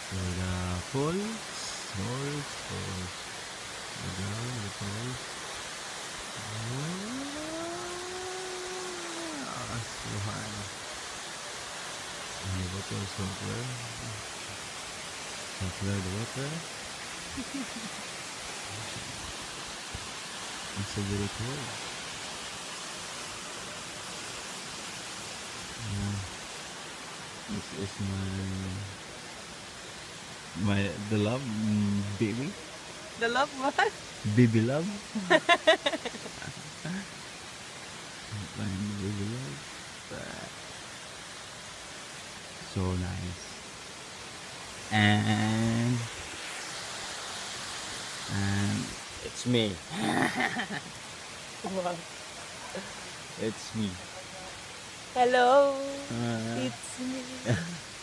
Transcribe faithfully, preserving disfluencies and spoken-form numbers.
So the falls, falls, falls. Go down the falls. Ah, so high. And the water is so clear. So clear the water. It's so beautiful. Yeah. This is my my the love mm, baby. The love what? Baby love. My baby love. So nice. And and it's me. Wow. It's me. Hello, Uh, it's me.